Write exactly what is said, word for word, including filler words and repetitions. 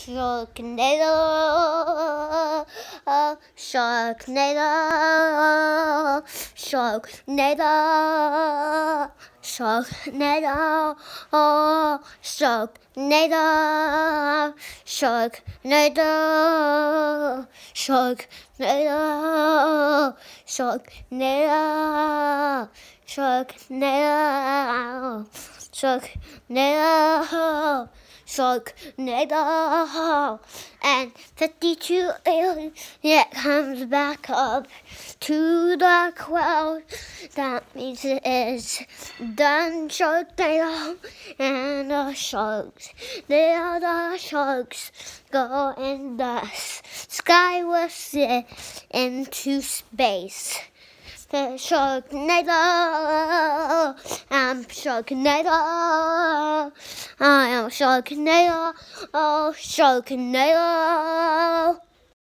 Sharknado, Sharknado, Sharknado, Sharknado, Sharknado, Sharknado, Sharknado, Sharknado, Sharknado, Sharknado, Sharknado, and fifty-two alien it comes back up to the crowd. That means it is done. Sharknado and the sharks, they are the sharks, go in the sky with it into space. The Sharknado, I'm Sharknado, I am Sharknado, oh Sharknado.